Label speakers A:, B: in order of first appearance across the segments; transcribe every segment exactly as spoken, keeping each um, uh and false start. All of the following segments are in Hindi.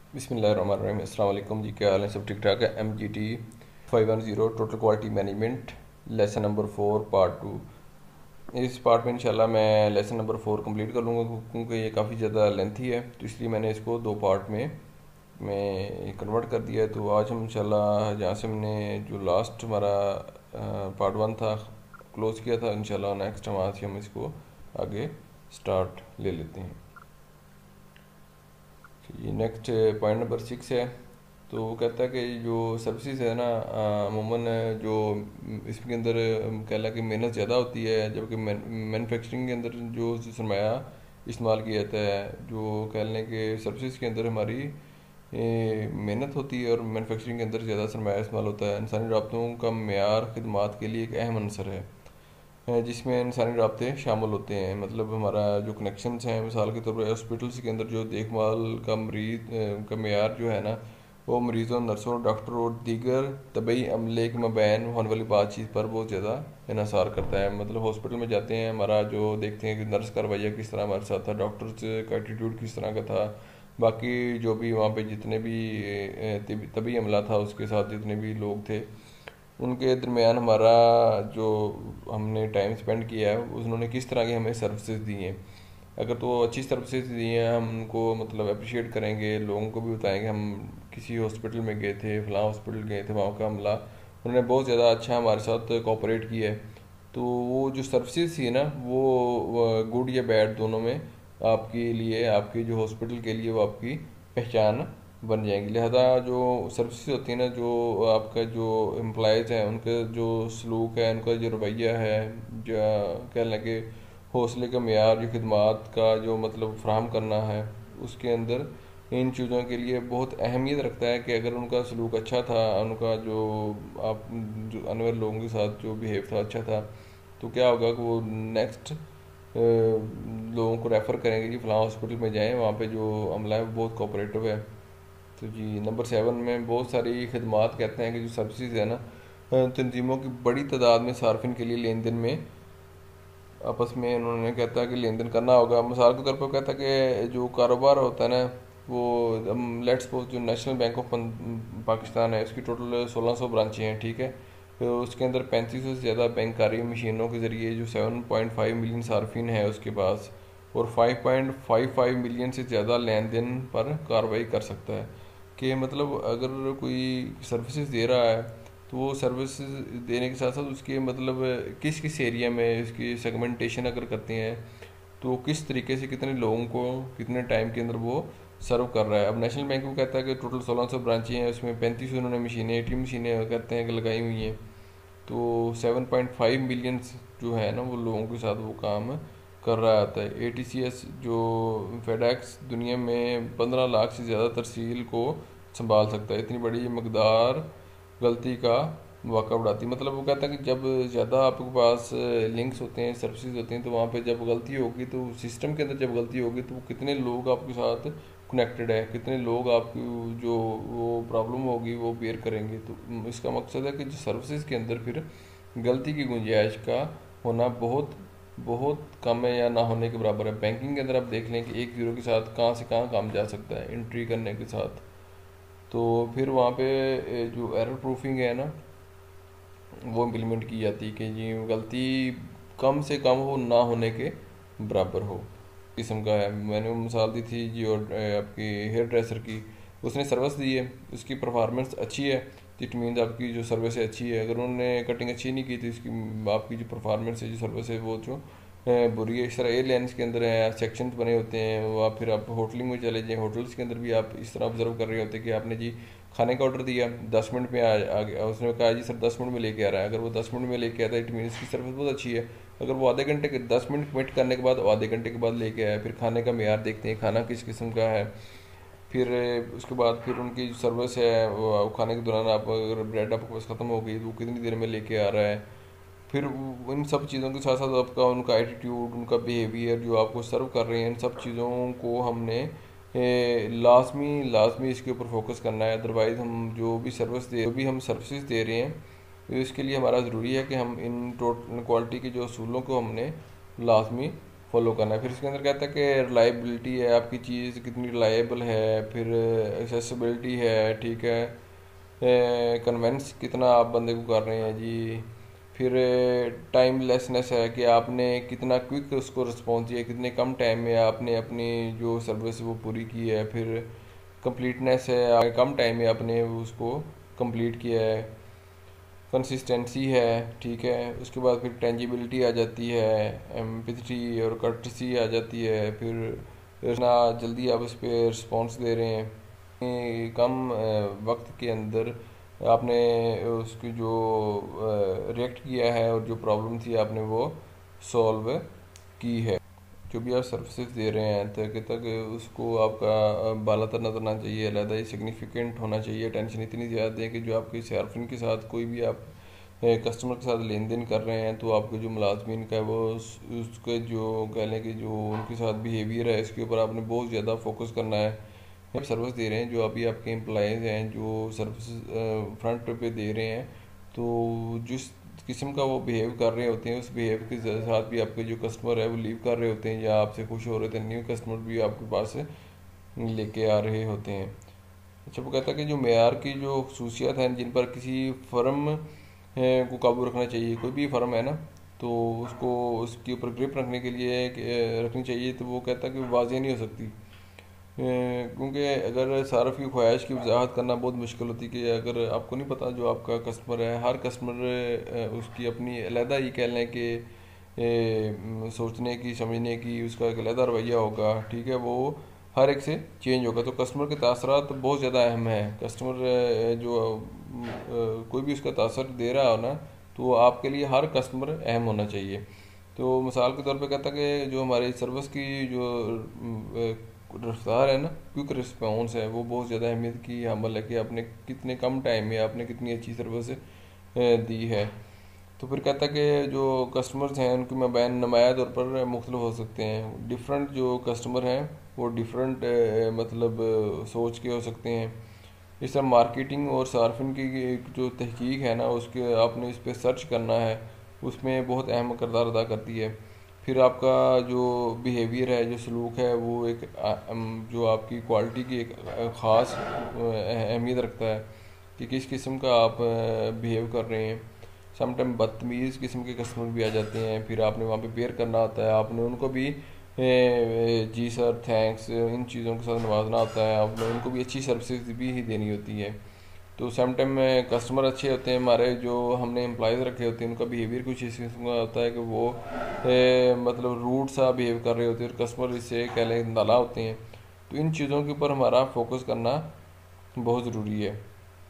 A: बिस्मिल्लाहिर्रहमानिर्रहीम। अस्सलाम वालेकुम जी, क्या हाल है? सब ठीक ठाक है। M G T five one zero total quality management lesson number four part two. इस पार्ट में इंशाल्लाह मैं लेसन नंबर फोर कंप्लीट कर लूँगा क्योंकि ये काफ़ी ज़्यादा लेंथी है, तो इसलिए मैंने इसको दो पार्ट में मैं कन्वर्ट कर दिया है। तो आज हम इंशाल्लाह जहाँ से हमने जो लास्ट हमारा पार्ट वन था क्लोज़ किया था, इंशाल्लाह नेक्स्ट वहाँ से हम इसको आगे स्टार्ट ले लेते हैं। ये नेक्स्ट पॉइंट नंबर सिक्स है। तो वो कहता है कि जो सर्विसेज है ना, अमूमन जो इसके अंदर कह ला कि मेहनत ज़्यादा होती है, जबकि मैन्युफैक्चरिंग के अंदर जो सरमाया इस्तेमाल किया जाता है, जो कह लें कि सर्विसेज के अंदर हमारी मेहनत होती है और मैन्युफैक्चरिंग के अंदर ज़्यादा सरमाया इस्तेमाल होता है। इंसानी राब्तों का मेयार खिदमात के लिए एक अहम अंसर है जिसमें इंसानी राब्ते शामिल होते हैं। मतलब हमारा जो कनेक्शंस हैं, मिसाल के तौर पर हॉस्पिटल्स के अंदर जो देखभाल का मरीज का मेयार जो है ना, वो मरीज़ों, नर्सों, डॉक्टरों और दीगर तबी अमले के मबैन होने वाली बातचीत पर बहुत ज़्यादा इन्हसार करता है। मतलब हॉस्पिटल में जाते हैं, हमारा जो देखते हैं कि नर्स का रवैया किस तरह हमारे साथ था, डॉक्टर्स का एटीट्यूड किस तरह का था, बाकी जो भी वहाँ पे जितने भी तबी अमला था उसके साथ जितने भी लोग थे, उनके दरमियान हमारा जो हमने टाइम स्पेंड किया है, उन्होंने किस तरह की हमें सर्विसेज दी हैं। अगर तो अच्छी सर्विसेज दी हैं, हम उनको मतलब अप्रिशिएट करेंगे, लोगों को भी बताएंगे हम किसी हॉस्पिटल में गए थे, फलां हॉस्पिटल गए थे, वहाँ का अमला उन्होंने बहुत ज़्यादा अच्छा हमारे साथ कोऑपरेट किया है। तो वो जो सर्विसेज थी ना, वो गुड या बैड दोनों में आपके लिए, आपके जो हॉस्पिटल के लिए वो आपकी पहचान बन जाएंगी। लिहाजा जो सर्विसेज होती है ना, जो आपका जो एम्प्लॉयज़ हैं उनका जो सलूक है, उनका जो रवैया है, जो कह लें कि हौसले का मेयार, जो खिदमात का जो मतलब फ्राहम करना है, उसके अंदर इन चीज़ों के लिए बहुत अहमियत रखता है कि अगर उनका सलूक अच्छा था, उनका जो आप जो अनवर लोगों के साथ जो बिहेव था अच्छा था, तो क्या होगा कि वो नेक्स्ट लोगों को रेफ़र करेंगे जी फ़लाँ हॉस्पिटल में जाएं, वहाँ पे जो अमला है वो बहुत कोऑपरेटिव है। तो जी नंबर सेवन में बहुत सारी खदमात कहते हैं कि जो सर्विसेज है ना, तंजीमों की बड़ी तादाद में सार्फिन के लिए लेन देन में आपस में उन्होंने कहता है कि लेन देन करना होगा। मिसाल के तौर पर कहता है कि जो कारोबार होता है ना, वो लेट्स सपोज जो नेशनल बैंक ऑफ पाकिस्तान है, उसकी टोटल सोलह सौ ब्रांचें हैं, ठीक है। तो उसके अंदर पैंतीस सौ से ज़्यादा बैंकारी मशीनों के ज़रिए जो सेवन पॉइंट फाइव मिलियन सार्फिन है उसके पास, और five point five five million से ज़्यादा लेन देन पर कार्रवाई कर सकता है। कि मतलब अगर कोई सर्विसेज दे रहा है, तो वो सर्विसेज देने के साथ साथ उसके मतलब किस किस एरिया में इसकी सेगमेंटेशन अगर करते हैं, तो किस तरीके से कितने लोगों को कितने टाइम के अंदर वो सर्व कर रहा है। अब नेशनल बैंक को कहता है कि टोटल सोलह सौ ब्रांचें हैं, उसमें पैंतीस सौ उन्होंने मशीनें, ए टी एम मशीनें कहते हैं कि लगाई हुई हैं। तो सेवन पॉइंट फाइव मिलियन जो है ना, वो लोगों के साथ वो काम कर रहा आता है। ए टी सी एस जो फेडेक्स दुनिया में पंद्रह लाख से ज़्यादा तरसील को संभाल सकता है। इतनी बड़ी मकदार गलती का मौका बढ़ाती है। मतलब वो कहता है कि जब ज़्यादा आपके पास लिंक्स होते हैं, सर्विसेज होते हैं, तो वहाँ पे जब गलती होगी, तो सिस्टम के अंदर जब गलती होगी, तो वो कितने लोग आपके साथ कनेक्टेड है, कितने लोग आपकी जो वो प्रॉब्लम होगी वो बेयर करेंगे। तो इसका मकसद है कि जो सर्विसेज के अंदर फिर गलती की गुंजाइश का होना बहुत बहुत कम है या ना होने के बराबर है। बैंकिंग के अंदर आप देख लें कि एक ज़ीरो के साथ कहाँ से कहाँ काम जा सकता है एंट्री करने के साथ। तो फिर वहाँ पे जो एरर प्रूफिंग है ना, वो इम्प्लीमेंट की जाती है कि ये गलती कम से कम हो, ना होने के बराबर हो किस्म का है। मैंने वो मिसाल दी थी जी, और आपकी हेयर ड्रेसर की, उसने सर्विस दी है, उसकी परफॉर्मेंस अच्छी है, तो इट मीन्स आपकी जो सर्विस है अच्छी है। अगर उन्होंने कटिंग अच्छी नहीं की थी, उसकी आपकी जो परफॉर्मेंस है, जो सर्विस है, वो जो बुरी है। इस तरह एयरलाइंस के अंदर है, सेक्शंस बने होते हैं, वो आप फिर आप होटलिंग में चले जाएँ, होटल्स के अंदर भी आप इस तरह ऑब्जर्व कर रहे होते हैं कि आपने जी खाने का ऑर्डर दिया, दस मिनट में आ, आ गया, उसने कहा जी सर दस मिनट में लेके आ रहा है। अगर वो दस मिनट में लेके आता है, इट मीन्स की सर्विस बहुत अच्छी है। अगर वो आधे घंटे के दस मिनट वेट करने के बाद आधे घंटे के बाद लेके आया, फिर खाने का मेयार देखते हैं, खाना किस किस्म का है। फिर उसके बाद फिर उनकी जो सर्विस है, वो खाने के दौरान आप अगर ब्रेड आपके पास ख़त्म हो गई, तो वो कितनी देर में लेके आ रहा है। फिर इन सब चीज़ों के साथ साथ आपका उनका एटीट्यूड, उनका बिहेवियर, जो आपको सर्व कर रहे हैं, इन सब चीज़ों को हमने लाजमी लाजमी इसके ऊपर फोकस करना है। अदरवाइज़ हम जो भी सर्विस दे जो भी हम सर्विसेज दे रहे हैं, तो इसके लिए हमारा ज़रूरी है कि हम इन टोटल क्वालिटी के जो असूलों को हमने लाजमी फॉलो करना है। फिर इसके अंदर कहता है कि रिलायबिलिटी है, आपकी चीज़ कितनी रिलायबल है, फिर एक्सेसिबिलिटी है, ठीक है, कन्वेंस कितना आप बंदे को कर रहे हैं जी, फिर टाइमलेसनेस है कि आपने कितना क्विक उसको रिस्पॉन्स दिया, कितने कम टाइम में आपने अपनी जो सर्विस वो पूरी की है, फिर कंप्लीटनेस है, कम टाइम में आपने उसको कंप्लीट किया है, कंसिस्टेंसी है, ठीक है। उसके बाद फिर टेंजिबिलिटी आ जाती है, एम्पैथी और कर्टसी आ जाती है, फिर इतना जल्दी आप उस पर रिस्पॉन्स दे रहे हैं, कम वक्त के अंदर आपने उसकी जो रिएक्ट किया है और जो प्रॉब्लम थी आपने वो सॉल्व की है। जो भी आप सर्विसेज दे रहे हैं तक तक उसको आपका बालातर नजर आना चाहिए, अलहदा ही सिग्निफिकेंट होना चाहिए, टेंशन इतनी ज़्यादा दें कि जो आपके सार्फिन के साथ कोई भी आप कस्टमर के साथ लेन देन कर रहे हैं तो आपके जो मुलाजमीन का है वो उस, उसके जो कह लें कि जो उनके साथ बिहेवियर है इसके ऊपर आपने बहुत ज़्यादा फोकस करना है। आप सर्विस दे रहे हैं, जो अभी आपके एम्प्लॉयज़ हैं जो सर्विस फ्रंट पे दे रहे हैं, तो जिस किस्म का वो बिहेव कर रहे होते हैं उस बिहेव के साथ भी आपके जो कस्टमर है वो लीव कर रहे होते हैं या आपसे खुश हो रहे होते हैं, न्यू कस्टमर भी आपके पास लेके आ रहे होते हैं। अच्छा, वो कहता है कि जो मेयार की जो खसूसियात हैं जिन पर किसी फर्म को काबू रखना चाहिए, कोई भी फर्म है ना तो उसको उसके ऊपर ग्रिप रखने के लिए रखनी चाहिए, तो वो कहता है कि वाज़ेह नहीं हो सकती, क्योंकि अगर सार्फ की ख्वाहिश की वजाहत करना बहुत मुश्किल होती है कि अगर आपको नहीं पता जो आपका कस्टमर है, हर कस्टमर उसकी अपनी अलहदा ही कह लें कि सोचने की समझने की उसका एक अलहदा रवैया होगा, ठीक है, वो हर एक से चेंज होगा। तो कस्टमर के तासरात तो बहुत ज़्यादा अहम है। कस्टमर जो कोई भी उसका तासर दे रहा हो ना तो आपके लिए हर कस्टमर अहम होना चाहिए। तो मिसाल के तौर पे कहता कि जो हमारी सर्विस की जो रफ्तार है ना, क्विक रिस्पॉन्स है, वो बहुत ज़्यादा अहमियत की हमल है कि आपने कितने कम टाइम में आपने कितनी अच्छी सर्विस दी है। तो फिर कहता है कि जो कस्टमर्स हैं उनके मबैन नुमाया तौर पर मुख्तलिफ हो सकते हैं। डिफरेंट जो कस्टमर हैं वो डिफरेंट मतलब सोच के हो सकते हैं। इस तरह मार्केटिंग और सार्फिन की जो तहकीक है ना उसके आपने इस पर सर्च करना है, उसमें बहुत अहम किरदार अदा करती है। फिर आपका जो बिहेवियर है, जो सलूक है, वो एक जो आपकी क्वालिटी की एक ख़ास अहमियत रखता है कि किस किस्म का आप बिहेव कर रहे हैं। समटाइम बदतमीज़ किस्म के कस्टमर भी आ जाते हैं, फिर आपने वहाँ पे बेयर करना होता है, आपने उनको भी जी सर थैंक्स इन चीज़ों के साथ नवाजना होता है, आपने उनको भी अच्छी सर्विसेज भी ही देनी होती है। तो सम टाइम में कस्टमर अच्छे होते हैं हमारे, जो हमने एम्प्लॉयज़ रखे होते हैं उनका बिहेवियर कुछ इस किस्म का होता है कि वो ए, मतलब रूड सा बिहेव कर रहे होते हैं और कस्टमर इससे कह लें नाला होते हैं। तो इन चीज़ों के ऊपर हमारा फोकस करना बहुत ज़रूरी है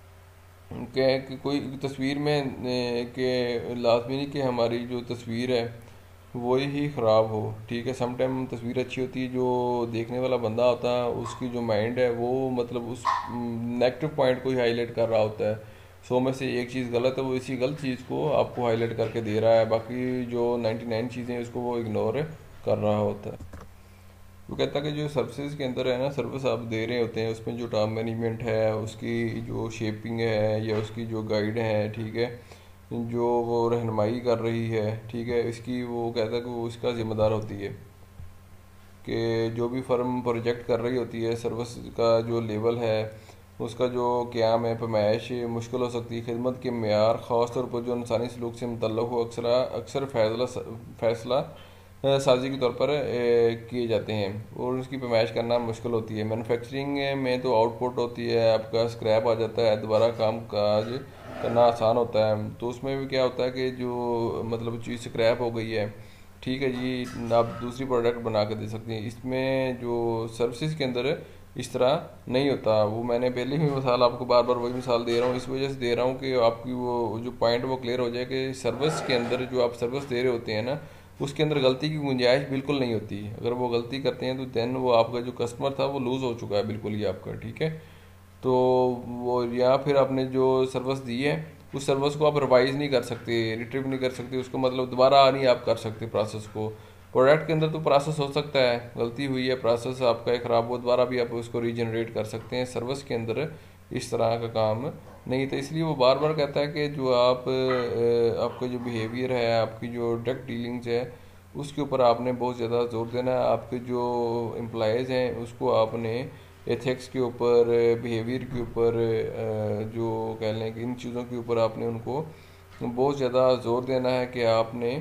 A: कि, कि कोई तस्वीर में कि लाजमी नहीं कि हमारी जो तस्वीर है वही ही ख़राब हो, ठीक है। सम टाइम तस्वीर अच्छी होती है, जो देखने वाला बंदा होता है उसकी जो माइंड है वो मतलब उस नेगेटिव पॉइंट को ही हाईलाइट कर रहा होता है। सौ में से एक चीज़ गलत है, वो इसी गलत चीज़ को आपको हाईलाइट करके दे रहा है, बाकी जो नाइन्टी नाइन चीज़ें उसको वो इग्नोर कर रहा होता है। वो कहता है कि जो सर्विसेज के अंदर है ना, सर्विस आप दे रहे होते हैं उसमें जो टाइम मैनेजमेंट है, उसकी जो शेपिंग है या उसकी जो गाइड है, ठीक है, जो वो रहनुमाई कर रही है, ठीक है, इसकी वो कहता है कि वो इसका ज़िम्मेदार होती है कि जो भी फर्म प्रोजेक्ट कर रही होती है सर्विस का जो लेवल है उसका जो क़याम है पैमाइश मुश्किल हो सकती है। खिदमत के मेयार ख़ास तौर पर जो इंसानी सलूक से मुतल्लक़ हो अक्सर अक्सर फैसला फैसला साजी के तौर पर किए जाते हैं और उसकी पैमाइश करना मुश्किल होती है। मैन्युफैक्चरिंग में तो आउटपुट होती है, आपका स्क्रैप आ जाता है, दोबारा काम काज करना आसान होता है। तो उसमें भी क्या होता है कि जो मतलब चीज़ स्क्रैप हो गई है, ठीक है जी, आप दूसरी प्रोडक्ट बना कर दे सकते हैं। इसमें जो सर्विसेज के अंदर इस तरह नहीं होता। वो मैंने पहले भी मिसाल आपको बार बार वही मिसाल दे रहा हूँ, इस वजह से दे रहा हूँ कि आपकी वो जो पॉइंट वो क्लियर हो जाए कि सर्विस के अंदर जो आप सर्विस दे रहे होते हैं ना उसके अंदर गलती की गुंजाइश बिल्कुल नहीं होती। अगर वो गलती करते हैं तो दैन वो आपका जो कस्टमर था वो लूज़ हो चुका है बिल्कुल ही आपका, ठीक है। तो वो या फिर आपने जो सर्विस दी है उस सर्विस को आप रिवाइज़ नहीं कर सकते, रिट्रीव नहीं कर सकते, उसको मतलब दोबारा नहीं आप कर सकते प्रोसेस को। प्रोडक्ट के अंदर तो प्रोसेस हो सकता है, गलती हुई है, प्रोसेस आपका ख़राब हो, दोबारा भी आप उसको रीजनरेट कर सकते हैं। सर्विस के अंदर इस तरह का काम नहीं, तो इसलिए वो बार बार कहता है कि जो आप आपका जो बिहेवियर है, आपकी जो डायरेक्ट डीलिंग्स है उसके ऊपर आपने बहुत ज़्यादा जोर देना है। आपके जो एम्प्लॉयज़ हैं उसको आपने एथिक्स के ऊपर, बिहेवियर के ऊपर, जो कह लें कि इन चीज़ों के ऊपर आपने उनको बहुत ज़्यादा जोर देना है कि आपने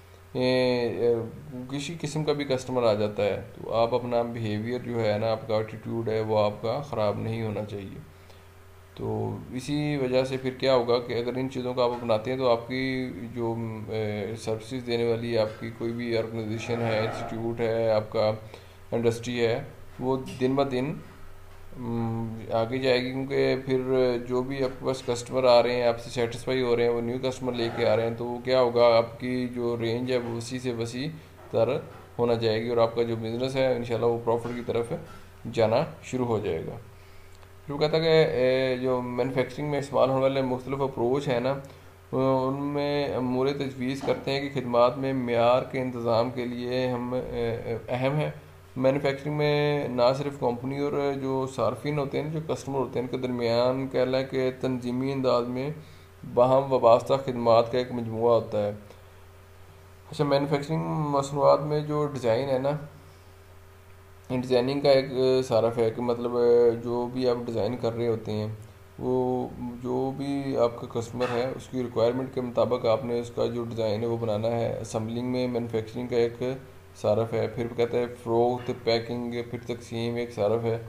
A: ये, किसी किस्म का भी कस्टमर आ जाता है तो आप अपना बिहेवियर जो है ना, आपका एटीट्यूड है वो आपका ख़राब नहीं होना चाहिए। तो इसी वजह से फिर क्या होगा कि अगर इन चीज़ों को आप अपनाते हैं तो आपकी जो सर्विसेज देने वाली आपकी कोई भी ऑर्गेनाइजेशन है, इंस्टीट्यूट है, आपका इंडस्ट्री है, वो दिन ब दिन हम्म, आगे जाएगी। क्योंकि फिर जो भी आपके पास कस्टमर आ रहे हैं, आपसे सेटिस्फाई हो रहे हैं, वो न्यू कस्टमर लेके आ रहे हैं, तो वो क्या होगा, आपकी जो रेंज है वो वसी से वसी तर होना जाएगी और आपका जो बिज़नेस है इंशाल्लाह वो प्रॉफिट की तरफ जाना शुरू हो जाएगा। फिर वो कहता है कि ए, जो मैन्युफैक्चरिंग में इस्तेमाल होने वाले मुख्तलिफ अप्रोच हैं ना, उनमें मूल तजवीज़ करते हैं कि खिदमात में मेयार के इंतज़ाम के लिए हम अहम है। मैन्युफैक्चरिंग में ना सिर्फ कंपनी और जो सार्फिन होते हैं, जो कस्टमर होते हैं, इनके दरमियान कह लें कि तंजीमी अंदाज में बाहम वाबस्ता खिदमात का एक मजमूआ होता है। अच्छा, मैन्युफैक्चरिंग मसनूआत में जो डिज़ाइन है ना, डिज़ाइनिंग का एक सारफ है कि मतलब जो भी आप डिज़ाइन कर रहे होते हैं वो जो भी आपका कस्टमर है उसकी रिक्वायरमेंट के मुताबिक आपने उसका जो डिज़ाइन है वो बनाना है। असम्बलिंग में मैन्युफैक्चरिंग का एक सारफ है। फिर कहते हैं फ़रोख्त, पैकिंग, फिर तकसीम एक सारफ है।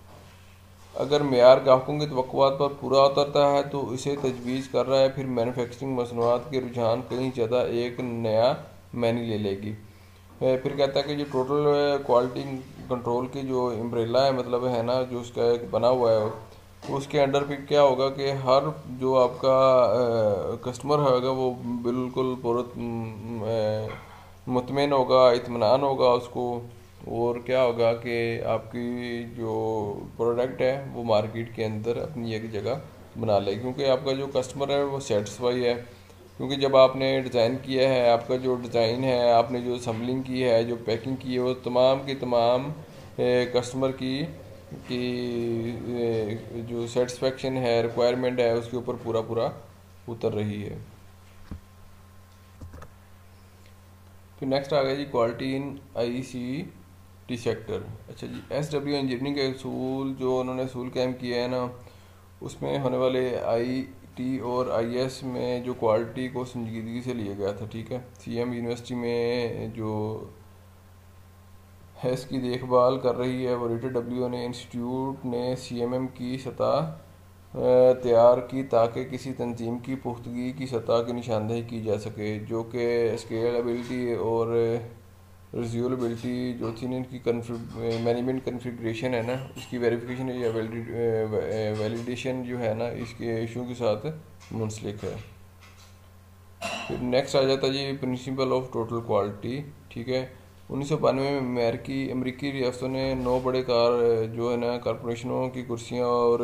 A: अगर मेयार ग्राहकों की तवक्कुआत पर पूरा उतरता है तो इसे तजवीज़ कर रहा है। फिर मैन्युफैक्चरिंग मसनूआत के रुझान कहीं ज़्यादा एक नया मैनी ले लेगी। फिर कहता है कि जो टोटल क्वालिटी कंट्रोल की जो अम्ब्रेला है, मतलब है ना, जो उसका एक बना हुआ है, उसके अंडर फिर क्या होगा कि हर जो आपका कस्टमर होगा वो बिल्कुल पूरा मुतमिन होगा, इत्मीनान होगा उसको। और क्या होगा कि आपकी जो प्रोडक्ट है वो मार्केट के अंदर अपनी एक जगह बना ले, क्योंकि आपका जो कस्टमर है वो सेटिस्फाई है। क्योंकि जब आपने डिज़ाइन किया है, आपका जो डिज़ाइन है, आपने जो असम्बलिंग की है, जो पैकिंग की है, वो तमाम की तमाम कस्टमर की की जो सेटिस्फेक्शन है, रिक्वायरमेंट है, उसके ऊपर पूरा पूरा उतर रही है। फिर नेक्स्ट आ गया जी quality in I C T sector. अच्छा जी, एस डब्ल्यू इंजीनियरिंग के असूल जो उन्होंने असूल कायम किए हैं ना, उसमें होने वाले आई टी और आई एस में जो क्वालिटी को संजीदगी से लिया गया था। ठीक है, सी एम यूनिवर्सिटी में जो है इसकी देखभाल कर रही है वो रेटेड डब्ल्यू ने इंस्टीट्यूट ने सी एम एम की सतह तैयार की ताकि किसी तंजीम की पुख्तगी की सतह की निशानदेही की जा सके, जो कि स्केलेबिलिटी और रिज्यूलेबिलिटी जो थी इनकी मैनेजमेंट कन्फिग्रेशन है ना, इसकी वेरिफिकेशन या वैलिडेशन जो है ना, इसके इशू के साथ मुंसलिक है। फिर नेक्स्ट आ जाता है जी प्रिंसिपल ऑफ टोटल क्वालिटी। ठीक है, उन्नीस सौ बानवे में अमेरिकी अमरीकी रियासतों ने नौ बड़े कार जो है ना कारपोरेशनों की कुर्सियाँ और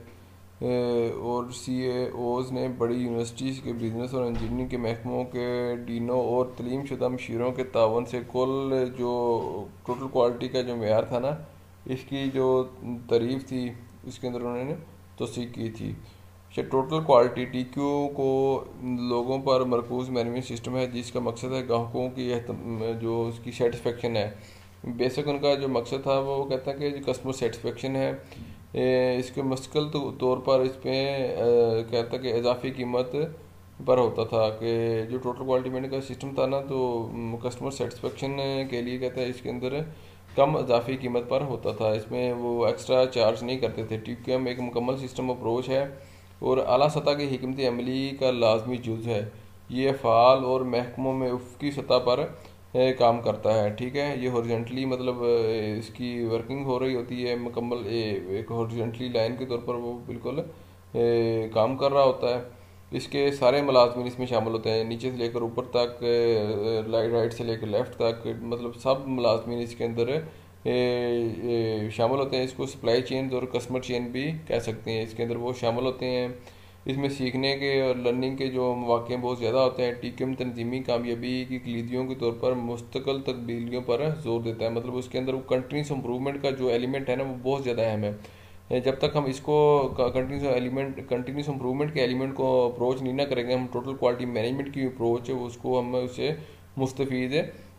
A: और सी ए ओज़ ने बड़ी यूनिवर्सिटीज़ के बिजनेस और इंजीनियरिंग के महकमों के डीनों और तलीम शुदा मशीरों के तावन से कुल जो टोटल क्वालिटी का जो मेयार था ना, इसकी जो तारीफ थी इसके अंदर उन्होंने तौसीक की थी। अच्छा, टोटल क्वालिटी टी क्यू को लोगों पर मरकूज़ मैनेजमेंट सिस्टम है जिसका मकसद है ग्राहकों की जो उसकी सेटिस्फेक्शन है। बेसिक उनका जो मकसद था वो कहता है कि जो कस्टमर सेटिस्फेक्शन है, इसके मुस्तकिल तौर पर इस पर कहता है कि इजाफी कीमत पर होता था कि जो टोटल क्वालिटी मैनेजमेंट का सिस्टम था ना, तो कस्टमर सेटिस्फेक्शन के लिए कहता है इसके अंदर कम इजाफी कीमत पर होता था, इसमें वो एक्स्ट्रा चार्ज नहीं करते थे। टी क्यू एम एक मुकम्मल सिस्टम अप्रोच है और आला सतह की हिकमत अमली का लाजमी जुज़ है। ये अफ़ाल और महकमों में उफ़क़ी सतह पर काम करता है। ठीक है, ये हॉरिजॉन्टली मतलब इसकी वर्किंग हो रही होती है मुकम्मल एक हॉरिजॉन्टली लाइन के तौर पर, वो बिल्कुल काम कर रहा होता है। इसके सारे मुलाजमीन इसमें शामिल होते हैं, नीचे से लेकर ऊपर तक, राइट से लेकर लेफ़्ट तक, मतलब सब मुलाजमीन इसके अंदर शामिल होते हैं। इसको सप्लाई चेन और कस्टमर चेन भी कह सकते हैं, इसके अंदर वो शामिल होते हैं। इसमें सीखने के और लर्निंग के जो मौके बहुत ज़्यादा होते हैं। टी क्यू एम तंजीमी कामयाबी की कलीदियों के तौर पर मुस्तकिल तब्दीलियों पर जोर देता है, मतलब उसके अंदर वो कंटिन्यूस इम्प्रूवमेंट का जो एलिमेंट है ना वो बहुत ज़्यादा अहम है। जब तक हम इसको कंटिन्यूस एलिमेंट कंटिन्यूस इम्प्रूवमेंट के एलिमेंट को अप्रोच नहीं ना करेंगे, हम टोटल क्वालिटी मैनेजमेंट की अप्रोच है उसको हम उसे मुस्तफ़ीद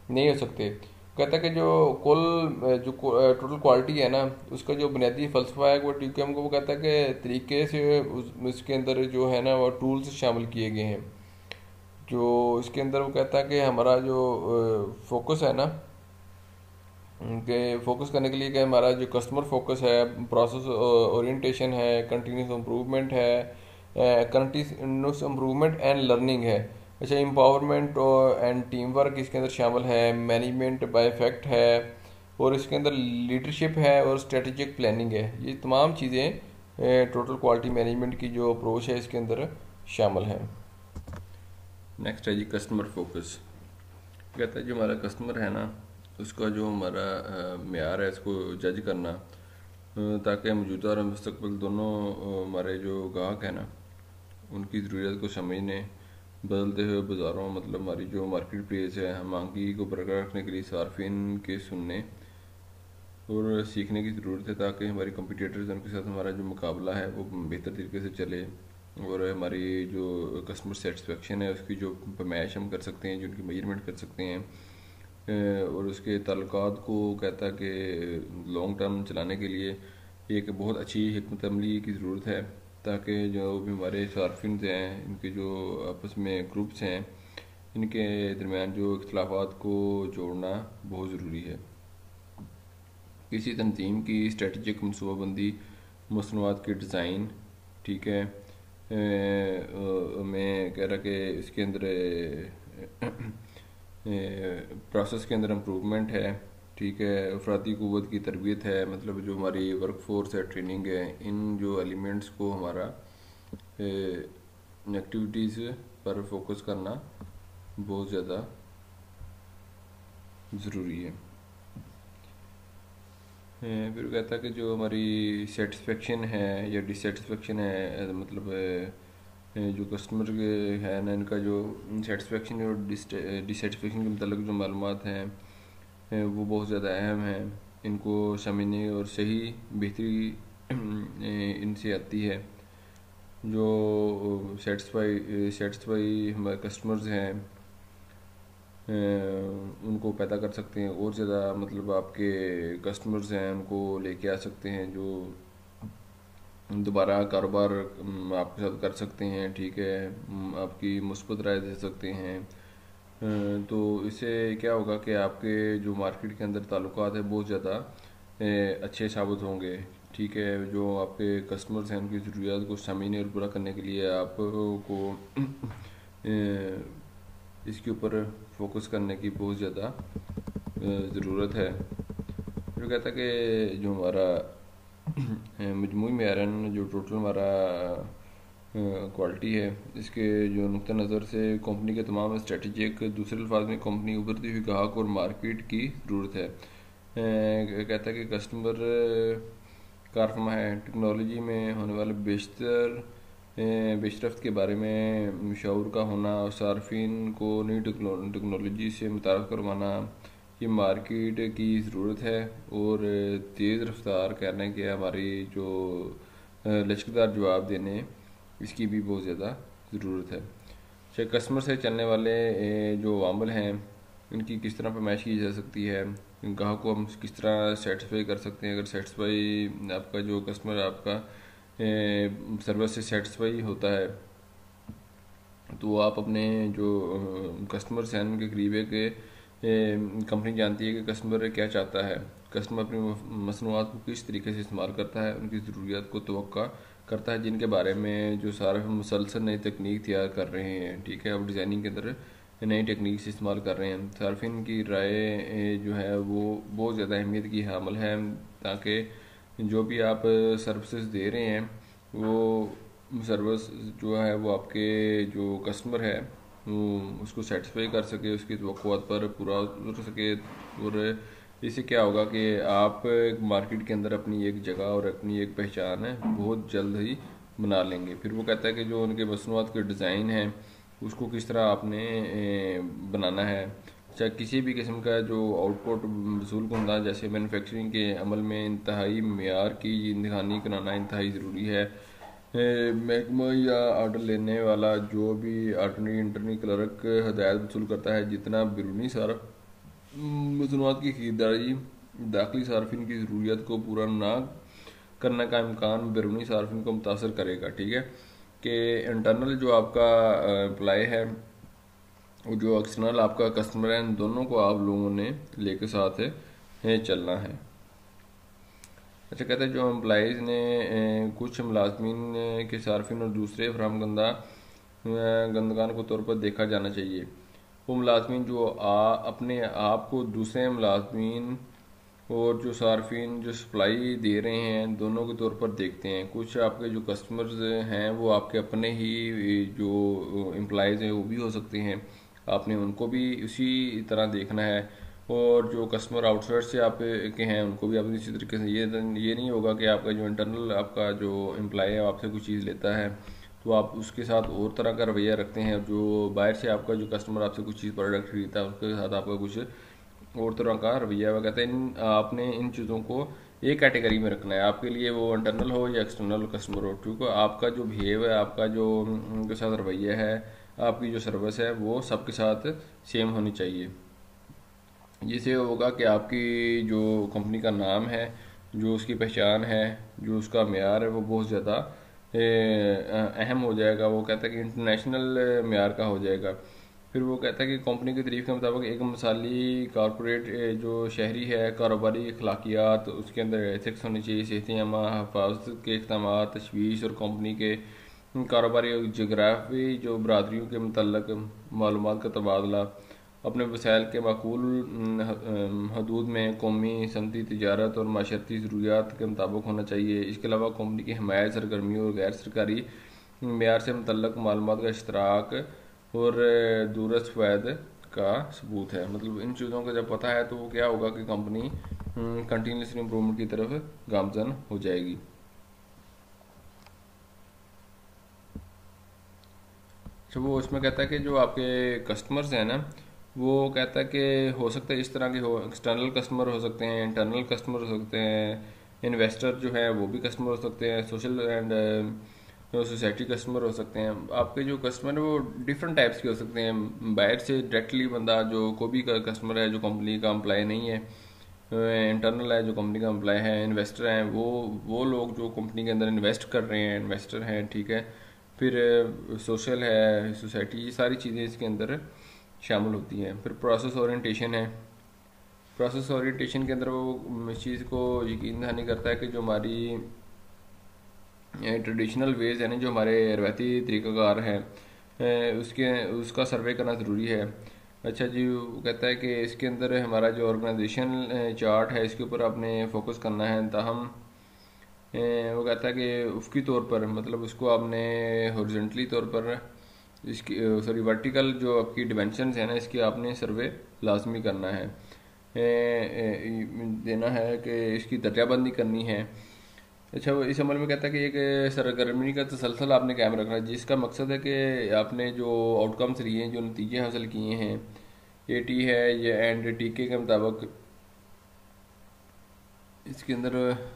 A: नहीं हो सकते। कहता है कि जो कुल जो टोटल क्वालिटी है ना, उसका जो बुनियादी फ़लसफ़ा है वो टीक्यूएम को, वो कहता है कि तरीके से उस उसके अंदर जो है ना वो टूल्स शामिल किए गए हैं। जो इसके अंदर वो कहता है कि हमारा जो फोकस है ना, कि फोकस करने के लिए कि हमारा जो कस्टमर फोकस है, प्रोसेस ओरिएंटेशन है, कंटिन्यूस इम्प्रूवमेंट है, कंटिन्यूस इम्प्रूवमेंट एंड लर्निंग है। अच्छा, एम्पावरमेंट एंड टीम वर्क इसके अंदर शामिल है, मैनेजमेंट बाय इफेक्ट है, और इसके अंदर लीडरशिप है और स्ट्रेटेजिक प्लानिंग है। ये तमाम चीज़ें टोटल क्वालिटी मैनेजमेंट की जो अप्रोच है इसके अंदर शामिल है। नेक्स्ट है जी कस्टमर फोकस। कहता है जो हमारा कस्टमर है ना, उसका जो हमारा मेयार है इसको जज करना, ताकि मौजूदा और मुस्तकबिल दोनों हमारे जो गाहक हैं ना उनकी ज़रूरत को समझने, बदलते हुए बाज़ारों मतलब हमारी जो मार्केट प्लेस है, हम मांगी को बरकरार रखने के लिए सार्फिन के सुनने और सीखने की ज़रूरत है, ताकि हमारी कंपटीटर्स उनके साथ हमारा जो मुकाबला है वो बेहतर तरीके से चले, और हमारी जो कस्टमर सेटिस्फेक्शन है उसकी जो पैमाइश हम कर सकते हैं, जो उनकी मेजरमेंट कर सकते हैं, और उसके ताल्लुकात को कहता है कि लॉन्ग टर्म चलाने के लिए एक बहुत अच्छी हिकमत अमली की ज़रूरत है, ताकि जो भी हमारे सार्फिन हैं, इनके जो आपस में ग्रुप्स हैं, इनके दरमियान जो इख्तलाफात को जोड़ना बहुत ज़रूरी है। किसी तंजीम की स्ट्रेटजिक मनसूबाबंदी, मसनूआत के डिज़ाइन, ठीक है, मैं कह रहा कि इसके अंदर प्रोसेस के अंदर इम्प्रूवमेंट है, ठीक है, अफरादी क़ुव्वत की तरबियत है, मतलब जो हमारी वर्क फोर्स है, ट्रेनिंग है, इन जो एलिमेंट्स को हमारा एक्टिविटीज़ पर फोकस करना बहुत ज़्यादा ज़रूरी है। फिर कहता है कि जो हमारी सेटिस्फेक्शन है या डिससेटिस्फेक्शन है, मतलब जो कस्टमर के है ना, इनका जो सेटिस्फेक्शन और डिससेटिस्फेक्शन के मतलब जो मालूमात हैं वो बहुत ज़्यादा अहम है। इनको समझने और सही बेहतरी इनसे आती है। जो सेटिस्फाई सेटिस्फाई हमारे कस्टमर्स हैं उनको पैदा कर सकते हैं, और ज़्यादा मतलब आपके कस्टमर्स हैं उनको लेके आ सकते हैं जो दोबारा कारोबार आपके साथ कर सकते हैं, ठीक है, आपकी मुस्बत राय दे सकते हैं। तो इससे क्या होगा कि आपके जो मार्केट के अंदर ताल्लुकात है बहुत ज़्यादा अच्छे साबित होंगे, ठीक है। जो आपके कस्टमर्स हैं उनकी ज़रूरियात को समझने और पूरा करने के लिए आपको इसके ऊपर फोकस करने की बहुत ज़्यादा ज़रूरत है। फिर कहता है कि जो हमारा मजमूई मेयारन जो टोटल हमारा क्वालिटी है, इसके जो नुक्ता नज़र से कंपनी के तमाम स्ट्रेटजिक, दूसरे अल्फाज में कंपनी उभरती हुई ग्राहक और मार्केट की ज़रूरत है। कहता है कि कस्टमर कारफरमा है, टेक्नोलॉजी में होने वाले बेशतर पेशरफ्त के बारे में शऊर का होना और सार्फिन को नई टेक्नोलॉजी से मुतारफ़ करवाना, ये मार्केट की ज़रूरत है। और तेज़ रफ्तार करने के हमारी जो लचकदार जवाब देने इसकी भी बहुत ज़्यादा ज़रूरत है। चाहे कस्टमर से चलने वाले जो वामल हैं इनकी किस तरह पैमाइश की जा सकती है, ग्राहक को हम किस तरह सेटिस्फाई कर सकते हैं। अगर सेटिस्फाई आपका जो कस्टमर आपका सर्विस से सेटिस्फाई होता है तो आप अपने जो कस्टमर्स हैं उनके करीब है कि कंपनी जानती है कि कस्टमर क्या चाहता है, कस्टमर अपनी मसनूआत को किस तरीके से इस्तेमाल करता है, उनकी ज़रूरियात को तवक्का करता है, जिनके बारे में जो सारा मुसलसल नई तकनीक तैयार कर रहे हैं, ठीक है, अब डिज़ाइनिंग के अंदर नई टेक्निक से इस्तेमाल कर रहे हैं। सार्फिन की राय जो है वो बहुत ज़्यादा अहमियत की हामिल है, ताकि जो भी आप सर्विसेज दे रहे हैं वो सर्विस जो है वो आपके जो कस्टमर है उसको सेटिस्फाई कर सके, उसकी तवक्कुआत पर पूरा उतर सके। और इससे क्या होगा कि आप मार्केट के अंदर अपनी एक जगह और अपनी एक पहचान है बहुत जल्द ही बना लेंगे। फिर वो कहता है कि जो उनके मसनूआत के डिज़ाइन है उसको किस तरह आपने बनाना है। चाहे किसी भी किस्म का जो आउटपुट वसूल कुंदा, जैसे मैन्युफैक्चरिंग के अमल में इंतहाई मेयार की निगरानी कराना इंतहाई ज़रूरी है। महकमा या आर्डर लेने वाला जो भी अटर्नी इंटरनी क्लर्क हदायत वसूल करता है, जितना बैरूनी सारा मसनूआत की खरीदारी दाखिली सार्फिन की ज़रूरियात को पूरा ना करने का इम्कान बैरूनी सार्फिन को मुतासर करेगा। ठीक है, कि इंटरनल जो आपका एम्प्लॉय है और जो एक्सटर्नल आपका कस्टमर है, इन दोनों को आप लोगों ने लेके साथ है चलना है। अच्छा, कहते हैं जो एम्प्लॉज़ ने ए, कुछ मुलाजमीन के सार्फिन और दूसरे फराहमकंदा गंदगान के तौर पर देखा जाना चाहिए। वो मुलाजमीन जो आ, अपने आप को दूसरे मुलाजमीन और जो सार्फिन जो सप्लाई दे रहे हैं दोनों के तौर पर देखते हैं। कुछ आपके जो कस्टमर्स हैं वो आपके अपने ही जो एम्प्लॉयज़ हैं वो भी हो सकते हैं, आपने उनको भी उसी तरह देखना है। और जो कस्टमर आउटसाइड से आप के हैं उनको भी आप इसी तरीके से, ये ये नहीं होगा कि आपका जो इंटरनल आपका जो एम्प्लॉय है आपसे कुछ चीज़ लेता है तो आप उसके साथ और तरह का रवैया रखते हैं। जो बाहर से आपका जो कस्टमर आपसे कुछ चीज़ प्रोडक्ट खरीदता है उसके साथ आपका कुछ और तरह का रवैया। वह कहते हैं इन आपने इन चीज़ों को एक कैटेगरी में रखना है, आपके लिए वो इंटरनल हो या एक्सटर्नल कस्टमर हो। क्योंकि आपका जो बिहेव है, आपका जो उनके साथ रवैया है, आपकी जो सर्विस है वो सबके साथ सेम होनी चाहिए। जिससे होगा कि आपकी जो कंपनी का नाम है, जो उसकी पहचान है, जो उसका मेयार है वो बहुत ज़्यादा अहम हो जाएगा। वो कहता है कि इंटरनेशनल मेयार का हो जाएगा। फिर वो कहता है कि कंपनी की तारीफ के मुताबिक एक मिसाली कॉरपोरेट जो शहरी है कारोबारी अखलाकियात, उसके अंदर एथिक्स होनी चाहिए, सेहत अमा, हफाजत के इक़दाम, तशवीश और कंपनी के कारोबारी जोग्राफी जो बरदरियों के मतलब मालूमात का तबादला अपने वसाइल के माकूल हदूद में कौमी सनती तजारत और माशरती ज़रूरियात के मुताबिक होना चाहिए। इसके अलावा कंपनी की हमायत, सरगर्मियों और गैर सरकारी मेयार से मुतल्लक मालूमात का इश्तराक और दूरस्थ फ़ायद का सबूत है। मतलब इन चीज़ों का जब पता है तो वो क्या होगा कि कंपनी कंटिन्यूस इम्प्रूवमेंट की तरफ गामजन हो जाएगी। अच्छा, वो इसमें कहता है कि जो आपके कस्टमर्स हैं ना, वो कहता है कि हो सकता है इस तरह के हो, एक्सटर्नल कस्टमर हो सकते हैं, इंटरनल कस्टमर हो सकते हैं, इन्वेस्टर जो है वो भी कस्टमर हो सकते हैं, सोशल एंड सोसाइटी कस्टमर हो सकते हैं। आपके जो कस्टमर है वो डिफरेंट टाइप्स के हो सकते हैं। बाहर से डायरेक्टली बंदा जो कोई भी कस्टमर है जो कंपनी का एम्प्लॉय नहीं है, इंटरनल है जो कंपनी का एम्प्लॉय है, इन्वेस्टर हैं वो वो लोग जो कंपनी के अंदर इन्वेस्ट कर रहे हैं, इन्वेस्टर हैं। ठीक है, फिर सोशल है, सोसाइटी, ये सारी चीज़ें इसके अंदर शामिल होती हैं। फिर प्रोसेस ओरिएंटेशन है। प्रोसेस ओरिएंटेशन के अंदर वो इस चीज़ को यकीन दहानी करता है कि जो हमारी ट्रेडिशनल वेज है ना, जो हमारे रवायती तरीक़ाकार हैं उसके उसका सर्वे करना ज़रूरी है। अच्छा जी, वो कहता है कि इसके अंदर हमारा जो ऑर्गेनाइजेशन चार्ट है इसके ऊपर आपने फोकस करना है। ताहम वो कहता है कि उफ़क़ी तौर पर, मतलब उसको आपने हॉरिजॉन्टली तौर पर इसकी सॉरी वर्टिकल जो आपकी डिमेंशंस है ना इसकी आपने सर्वे लाजमी करना है, ए, ए, देना है कि इसकी दर्जाबंदी करनी है। अच्छा, वो इस अमल में कहता है कि एक सरगर्मी का तसलसल आपने कायम रखना है, जिसका मकसद है कि आपने जो आउटकम्स लिए हैं, जो नतीजे हासिल किए हैं, ए टी है ये एंड टी के के मुताबिक इसके अंदर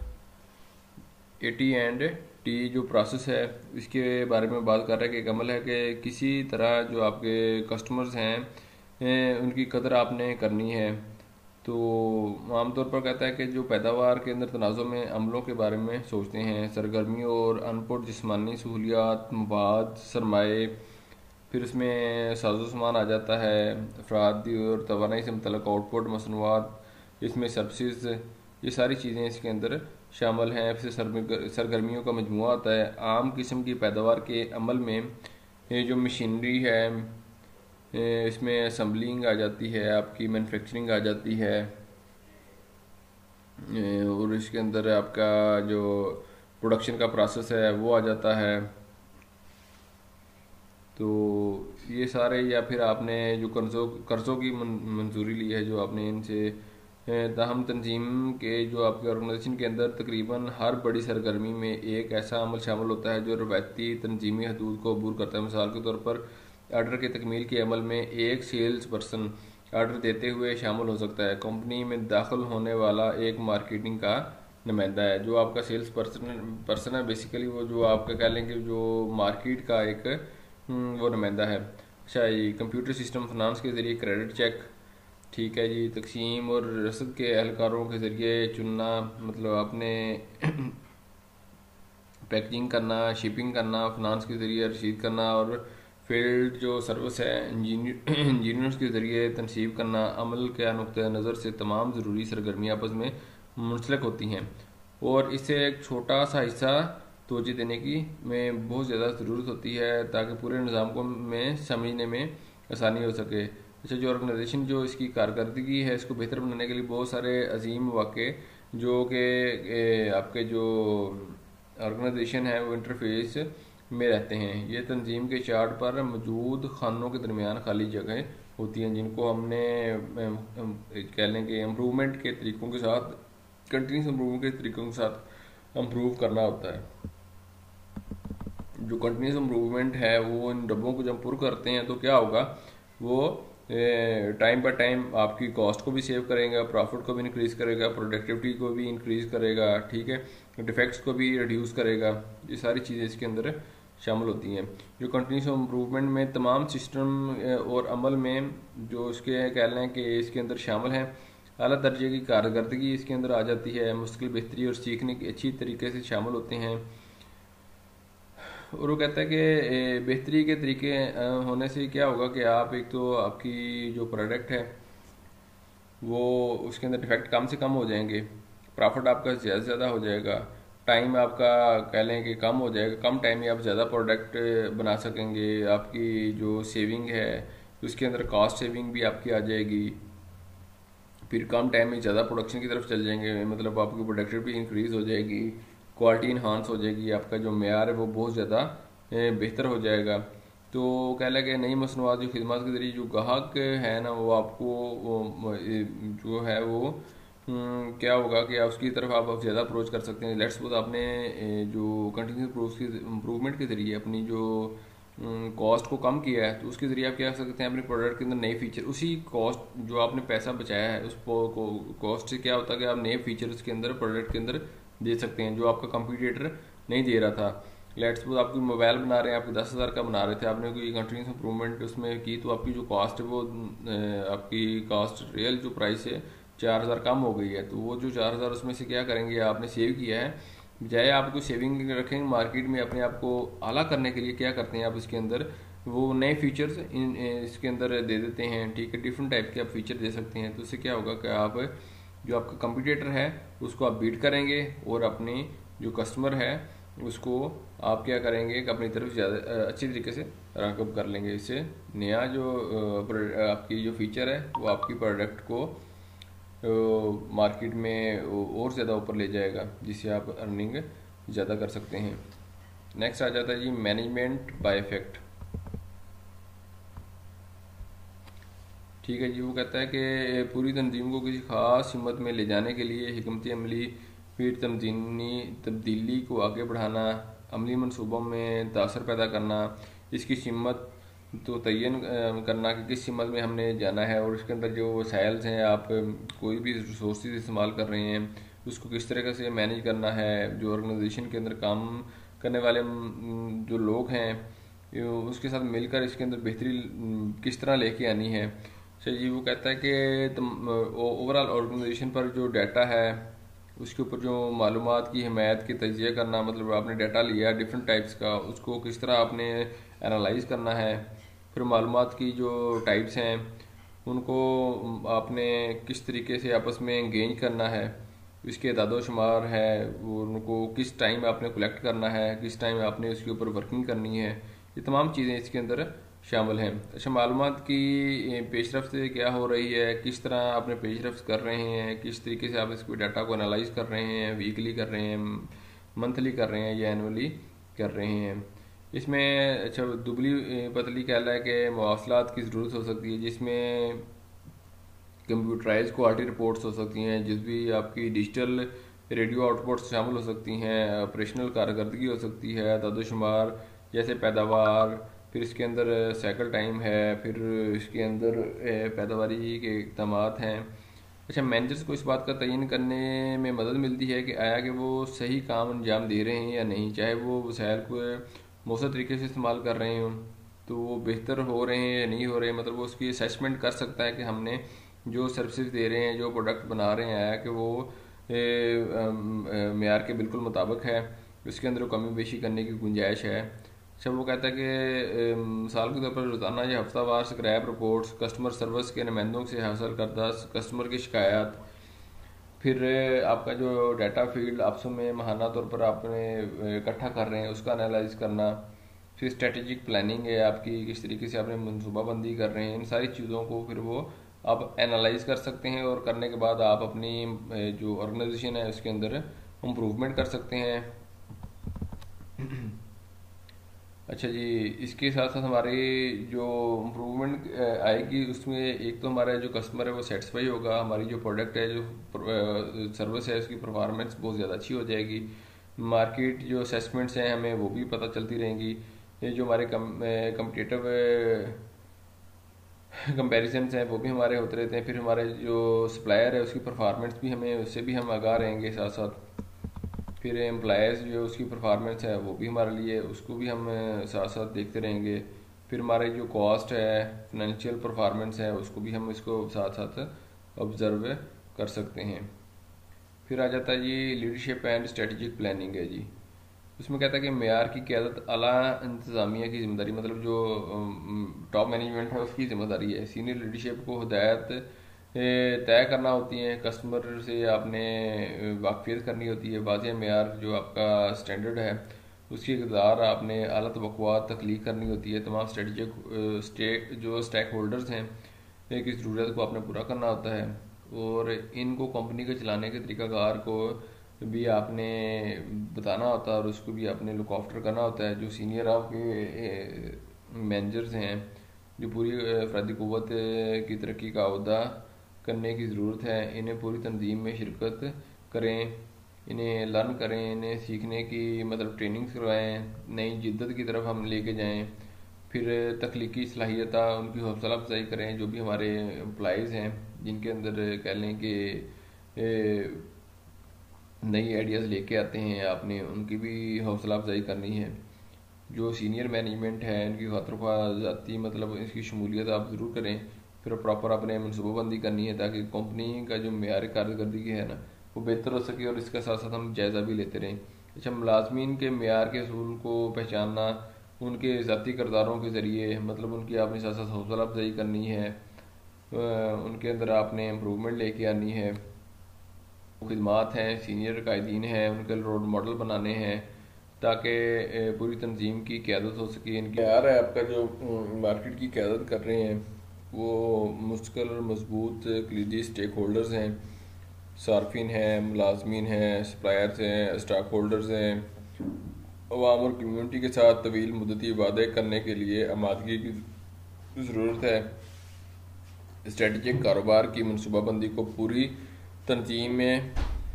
A: ए टी एंड टी जो प्रोसेस है इसके बारे में बात कर रहा है कि एक अमल है कि किसी तरह जो आपके कस्टमर्स हैं उनकी कदर आपने करनी है। तो आमतौर पर कहता है कि जो पैदावार के अंदर तनाज़ुम में अमलों के बारे में सोचते हैं, सरगर्मियों और अनपुट जिस्मानी सहूलियात, मवाद, सरमाए, फिर उसमें साजो सामान आ जाता है, अफरादी और तवानाई से मुतल्लिक़ आउटपुट मसनूआत, इसमें सर्विसेज, ये सारी चीज़ें इसके अंदर शामिल हैं। फिर सरगर्मियों का मजमूआ आता है। आम किस्म की पैदावार के अमल में ये जो मशीनरी है इसमें असम्बलिंग आ जाती है, आपकी मैन्युफैक्चरिंग आ जाती है, और इसके अंदर आपका जो प्रोडक्शन का प्रोसेस है वो आ जाता है। तो ये सारे, या फिर आपने जो कर्ज़ों कर्ज़ों की मंजूरी ली है जो आपने इनसे, ताहम तंजीम के जो आपके ऑर्गेनाइजेशन के अंदर तकरीबन हर बड़ी सरगर्मी में एक ऐसा अमल शामिल होता है जो रवायती तंजीमी हदूद को अबूर करता है। मिसाल के तौर पर आर्डर की तकमील के अमल में एक सेल्स पर्सन आर्डर देते हुए शामिल हो सकता है। कंपनी में दाखिल होने वाला एक मार्केटिंग का नुमाइंदा है। जो आपका सेल्स पर्सन पर्सन है बेसिकली वो जो आपका कह लेंगे जो मार्केट का एक वो नुमाइंदा है। अच्छा, ये कंप्यूटर सिस्टम फाइनेंस के ज़रिए क्रेडिट चेक, ठीक है जी। तकसीम और रसद के एहलकारों के ज़रिए चुनना, मतलब आपने पैकेजिंग करना, शिपिंग करना, फिनांस के ज़रिए रसीद करना, और फील्ड जो सर्विस है इंजीनियर इंजीनियर्स के ज़रिए तनसीब करना। अमल के नुक्ते नज़र से तमाम ज़रूरी सरगर्मियाँ आपस में मुंसलिक होती हैं, और इसे एक छोटा सा हिस्सा तोजह देने की में बहुत ज़्यादा ज़रूरत होती है ताकि पूरे निज़ाम को में समझने में आसानी हो सके। अच्छा, जो ऑर्गेनाइजेशन जो इसकी कारकर्दगी है इसको बेहतर बनाने के लिए बहुत सारे अजीम वाक़े जो कि ए, आपके जो ऑर्गेनाइजेशन है वो इंटरफेस में रहते हैं। ये तंजीम के चार्ट पर मौजूद खानों के दरमियान खाली जगह होती हैं जिनको हमने अम, अम, कह लें कि इम्प्रूवमेंट के तरीकों के साथ, कंटिन्यूस इम्प्रूवमेंट के तरीकों के साथ इम्प्रूव करना होता है। जो कंटिन्यूस इम्प्रूवमेंट है वो इन डब्बों को जब पुर करते हैं तो क्या होगा, वो टाइम बाय टाइम आपकी कॉस्ट को भी सेव करेगा, प्रॉफिट को भी इंक्रीज़ करेगा, प्रोडक्टिविटी को भी इंक्रीज़ करेगा, ठीक है, डिफेक्ट्स को भी रिड्यूस करेगा। ये सारी चीज़ें इसके अंदर शामिल होती हैं। जो कंटिन्यूस इम्प्रूवमेंट में तमाम सिस्टम और अमल में जो इसके कह लें कि इसके अंदर शामिल हैं, अला दर्जे की कारकर्दगी इसके अंदर आ जाती है, मुश्किल बेहतरी और सीखने की अच्छी तरीके से शामिल होते हैं। और वो कहता है कि बेहतरी के तरीके होने से क्या होगा कि आप एक तो आपकी जो प्रोडक्ट है वो उसके अंदर डिफेक्ट कम से कम हो जाएंगे, प्रॉफिट आपका ज़्यादा से ज़्यादा हो जाएगा, टाइम आपका कह लें कि कम हो जाएगा, कम टाइम में आप ज़्यादा प्रोडक्ट बना सकेंगे, आपकी जो सेविंग है उसके अंदर कॉस्ट सेविंग भी आपकी आ जाएगी, फिर कम टाइम में ज़्यादा प्रोडक्शन की तरफ चल जाएंगे, मतलब आपकी प्रोडक्टिविटी इंक्रीज़ हो जाएगी, क्वालिटी इन्हांस हो जाएगी, आपका जो मेयार है वो बहुत ज़्यादा बेहतर हो जाएगा। तो कह लें कि नई मसनूआत जो खिदमत के ज़रिए जो ग्राहक है ना वो आपको वो जो है वो क्या होगा कि उसकी तरफ आप ज़्यादा अप्रोच कर सकते हैं। लेट्स सपोज आपने जो कंटिन्यूस इम्प्रूवमेंट के ज़रिए अपनी जो कॉस्ट को कम किया है तो उसके ज़रिए आप क्या कर सकते हैं, अपने प्रोडक्ट के अंदर नए फीचर, उसी कॉस्ट जो आपने पैसा बचाया है उस कॉस्ट से क्या होता है कि आप नए फीचर उसके अंदर प्रोडक्ट के अंदर दे सकते हैं जो आपका कंपटीटर नहीं दे रहा था। लेट्स सपोज आप कोई मोबाइल बना रहे हैं, आपके दस हज़ार का बना रहे थे, आपने कोई कंटिन्यूस इंप्रूवमेंट उसमें की तो आपकी जो कॉस्ट है वो आपकी कॉस्ट रियल जो प्राइस है चार हज़ार कम हो गई है। तो वो जो चार हज़ार उसमें से क्या करेंगे, आपने सेव किया है, बजाय आपको सेविंग रखेंगे मार्केट में अपने आप को आला करने के लिए क्या करते हैं आप इसके अंदर वो नए फीचर्स इन इसके अंदर दे देते हैं, ठीक है, डिफरेंट टाइप के आप फीचर दे सकते हैं। तो इससे क्या होगा कि आप जो आपका कंपटीटर है उसको आप बीट करेंगे और अपनी जो कस्टमर है उसको आप क्या करेंगे कि अपनी तरफ ज़्यादा अच्छी तरीके से रागब कर लेंगे। इससे नया जो आपकी जो फीचर है वो आपकी प्रोडक्ट को मार्केट में और ज़्यादा ऊपर ले जाएगा जिससे आप अर्निंग ज़्यादा कर सकते हैं। नेक्स्ट आ जाता है जी मैनेजमेंट बाय इफेक्ट। ठीक है जी, वो कहता है कि पूरी तंजीम को किसी ख़ास हिम्मत में ले जाने के लिए हिकमत अमली, फिर तमजीनी तब्दीली को आगे बढ़ाना, अमली मनसूबों में तासर पैदा करना, इसकी हिम्मत तो तयन करना कि किस हिम्मत में हमने जाना है, और इसके अंदर जो वसाइल्स हैं आप कोई भी रिसोर्स इस्तेमाल कर रहे हैं उसको किस तरह से मैनेज करना है, जो ऑर्गेनाइजेशन के अंदर काम करने वाले जो लोग हैं उसके साथ मिलकर इसके अंदर बेहतरी किस तरह लेके आनी है। अच्छा जी, वो कहता है कि ओवरऑल ऑर्गेनाइजेशन पर जो डाटा है उसके ऊपर जो मालूमात की हिमायत की तजिया करना, मतलब आपने डाटा लिया डिफरेंट टाइप्स का, उसको किस तरह आपने एनालाइज करना है, फिर मालूमात की जो टाइप्स हैं उनको आपने किस तरीके से आपस में इंगेज करना है, इसके दादो शुमार है वो उनको किस टाइम आपने कलेक्ट करना है, किस टाइम आपने उसके ऊपर वर्किंग करनी है, ये तमाम चीज़ें इसके अंदर शामिल हैं। अच्छा, मालूमात की पेशरफ्त क्या हो रही है, किस तरह आपने पेशरफ्त कर रहे हैं, किस तरीके से आप इसको डाटा को एनालाइज कर रहे हैं, वीकली कर रहे हैं, मंथली कर रहे हैं या एनुअली कर रहे हैं। इसमें अच्छा दुबली पतली कहला है कि मवासलात की ज़रूरत हो सकती है जिसमें कंप्यूटराइज क्वालिटी रिपोर्ट्स हो सकती हैं, जिस भी आपकी डिजिटल रेडियो आउटपुट्स शामिल हो सकती हैं, ऑपरेशनल कारकर्दगी हो सकती है, दादोशुमार जैसे पैदावार, फिर इसके अंदर साइकिल टाइम है, फिर इसके अंदर पैदावारी के इक़दाम हैं। अच्छा, मैनेजर्स को इस बात का तयन करने में मदद मिलती है कि आया कि वो सही काम अंजाम दे रहे हैं या नहीं, चाहे वो वसाइल को मौसर तरीके से इस्तेमाल कर रहे हों तो वो बेहतर हो रहे हैं या नहीं हो रहे, मतलब वो उसकी असेसमेंट कर सकता है कि हमने जो सर्विसेज दे रहे हैं, जो प्रोडक्ट बना रहे हैं कि वो मेयार के बिल्कुल मुताबिक है, उसके अंदर कमी बेशी करने की गुंजाइश है। अच्छा, वो कहता है कि मिसाल के तौर पर रोज़ाना या हफ्तावार स्क्रैप रिपोर्ट्स, कस्टमर सर्विस के नुमाइंदों से हासिल करदा कस्टमर की शिकायत, फिर आपका जो डाटा फील्ड आपसों में माहाना तौर पर आपने इकट्ठा कर रहे हैं उसका एनालाइज करना, फिर स्ट्रेटेजिक प्लानिंग है आपकी, किस तरीके से आपने मनसूबाबंदी कर रहे हैं, इन सारी चीज़ों को फिर वो आप एनालाइज कर सकते हैं और करने के बाद आप अपनी जो ऑर्गेनाइजेशन है उसके अंदर इम्प्रूवमेंट कर सकते हैं। अच्छा जी, इसके साथ साथ हमारी जो इम्प्रूवमेंट आएगी उसमें एक तो हमारा जो कस्टमर है वो सेटिस्फाई होगा, हमारी जो प्रोडक्ट है, जो सर्विस है, उसकी परफॉर्मेंस बहुत ज़्यादा अच्छी हो जाएगी। मार्केट जो असेसमेंट्स हैं हमें वो भी पता चलती रहेंगी। ये जो हमारे कम्पिटिटिव कंपेरिजन हैं वो भी हमारे होते रहते हैं। फिर हमारे जो सप्लायर है उसकी परफॉर्मेंस भी हमें उससे भी हम आगाह रहेंगे साथ साथ। फिर एम्प्लॉयज़ जो उसकी परफॉर्मेंस है वो भी हमारे लिए उसको भी हम साथ साथ देखते रहेंगे। फिर हमारे जो कॉस्ट है, फाइनेंशियल परफॉर्मेंस है, उसको भी हम इसको साथ साथ ऑब्ज़र्व कर सकते हैं। फिर आ जाता है जी लीडरशिप एंड स्ट्रेटजिक प्लानिंग है जी। उसमें कहता है कि मेयार की क़यादत आला इंतज़ामिया की जिम्मेदारी, मतलब जो टॉप मैनेजमेंट है उसकी जिम्मेदारी है। सीनियर लीडरशिप को हिदायत तय करना होती है, कस्टमर से आपने वाकफियत करनी होती है, वाज़ेह मेयार जो आपका स्टैंडर्ड है उसकी इक़दार आपने आला तवक्कुआत तख्लीक करनी होती है। तमाम स्ट्रेटजिक स्टेक जो स्टेक होल्डर्स हैं की ज़रूरत को आपने पूरा करना होता है और इनको कंपनी के चलाने के तरीक़ाकार को भी आपने बताना होता है और उसको भी आपने लुक आफ्टर करना होता है। जो सीनियर आपके मैनेजर्स हैं जो पूरी अफरादी क़ुव्वत की तरक्की का अहदा करने की ज़रूरत है, इन्हें पूरी तंजीम में शिरकत करें, इन्हें लर्न करें, इन्हें सीखने की मतलब ट्रेनिंग्स करवाएँ, नई जिद्दत की तरफ हम लेके जाएँ। फिर तख्लीकी सलाहियत उनकी हौसला अफजाई करें। जो भी हमारे एम्प्लॉइज़ हैं जिनके अंदर कह लें कि नई आइडियाज़ लेके आते हैं, आपने उनकी भी हौसला अफजाई करनी है। जो सीनियर मैनेजमेंट है इनकी खातरख्वाह ज़ाती मतलब इसकी शमूलियत आप ज़रूर करें। फिर प्रॉपर अपने मनसूबाबंदी करनी है ताकि कंपनी का जो मेयार कारकर्दगी है ना वो बेहतर हो सके और इसके साथ साथ हम जायज़ा भी लेते रहें। अच्छा, मुलाजमीन के मेयार के असूल को पहचानना, उनके ज़ाती किरदारों के ज़रिए मतलब उनकी आपने साथ साथ हौसला अफजाई करनी है, उनके अंदर आपने इम्प्रूवमेंट लेके आनी है। खिदमात हैं, सीनियर कायदीन हैं, उनके रोल मॉडल बनाने हैं ताकि पूरी तंजीम की क़यादत हो सके। इनकी मेयार है आपका जो मार्केट की क़यादत कर रहे हैं वो मुस्तकिल और मजबूत कलीदी स्टेक होल्डर्स हैं, सार्फिन हैं, मुलाजमीन हैं, सप्लायर्स हैं, स्टॉक होल्डर्स हैं, अवाम और कम्यूनिटी के साथ तवील मुद्दती वादे करने के लिए आमादगी की ज़रूरत है। स्ट्रेटजिक कारोबार की मनसूबाबंदी को पूरी तंजीम में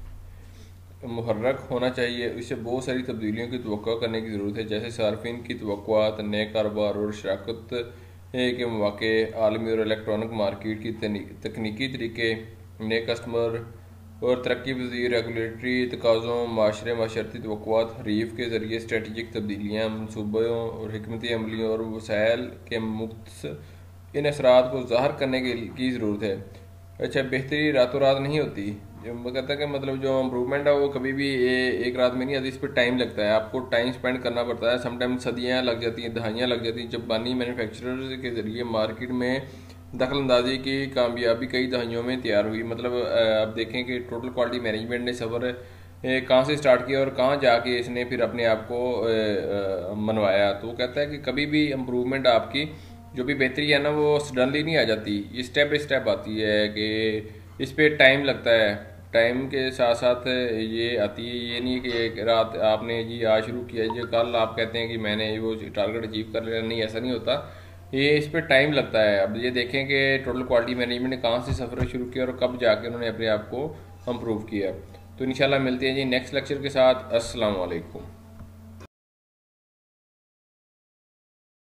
A: मुहर्रक होना चाहिए। इससे बहुत सारी तब्दीलियों की तवक्को करने की ज़रूरत है, जैसे सार्फिन की तवक्कुआत, नए कारोबार और शराकत के मौके, आलमी और इलेक्ट्रॉनिक मार्केट की तकनीकी तरीके, नए कस्टमर और तरक्की पज़ीर रेगुलेटरी तकाज़ों, माशरे माशरती तवक्कुआत, हरीफ के ज़रिए स्ट्रेटजिक तब्दीलियाँ, मनसूबों और हिकमती अमलियों और वसाइल के मुख्तस इन असरात को ज़ाहिर करने की ज़रूरत है। अच्छा, बेहतरी रातों रात नहीं होती। जो कहता है कि मतलब जो इम्प्रूवमेंट है वो कभी भी एक रात में नहीं आती, इस पर टाइम लगता है, आपको टाइम स्पेंड करना पड़ता है। समटाइम्स सदियाँ लग जाती हैं, दहाइयाँ लग जाती हैं। जब बानी मैन्युफैक्चरर्स के ज़रिए मार्केट में दखल अंदाजी की कामयाबी कई दहाइयों में तैयार हुई। मतलब आप देखें कि टोटल क्वालिटी मैनेजमेंट ने सफ़र कहाँ से स्टार्ट किया और कहाँ जाके इसने फिर अपने आप को मनवाया। तो वो कहता है कि कभी भी इम्प्रूवमेंट आपकी जो भी बेहतरी है ना वो सडनली नहीं आ जाती, ये स्टेप बाई स्टेप आती है कि इस पर टाइम लगता है। टाइम के साथ साथ ये आती है, ये नहीं कि एक रात आपने जी आज शुरू किया जी कल आप कहते हैं कि मैंने वो टारगेट अचीव कर लिया, नहीं ऐसा नहीं होता, ये इस पर टाइम लगता है। अब ये देखें कि टोटल क्वालिटी मैनेजमेंट ने कहाँ से सफ़र शुरू किया और कब जाके उन्होंने अपने आप को इम्प्रूव किया। तो इंशाल्लाह मिलते हैं जी नेक्स्ट लेक्चर के साथ। अस्सलाम वालेकुम।